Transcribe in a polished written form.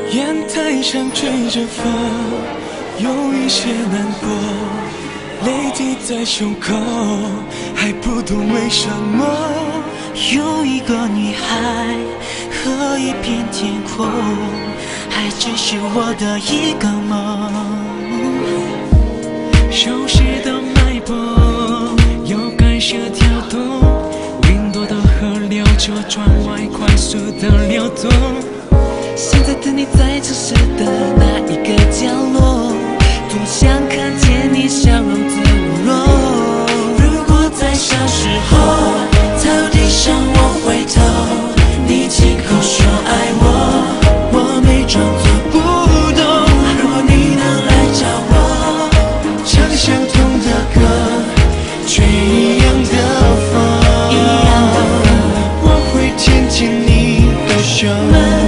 烟台上吹着风，有一些难过，累积在胸口，还不懂为什么。 有一个女孩和一片天空，还只是我的一个梦。 熟悉的脉搏，有干涉跳动，云朵的河流就转外快速的流动。 现在的你在城市的那一个角落，多想看见你笑容的温柔。如果在小时候草地上我回头，你亲口说爱我，我没装作不懂。如果你能来找我， 唱相同的歌，吹一样的风，我会牵牵你的手。